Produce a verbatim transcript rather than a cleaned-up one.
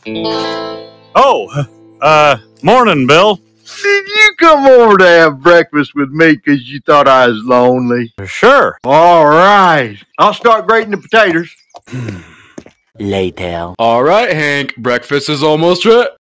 Oh, uh, morning, Bill. Did you come over to have breakfast with me because you thought I was lonely? Sure. All right. I'll start grating the potatoes. Later. All right, Hank. Breakfast is almost ready.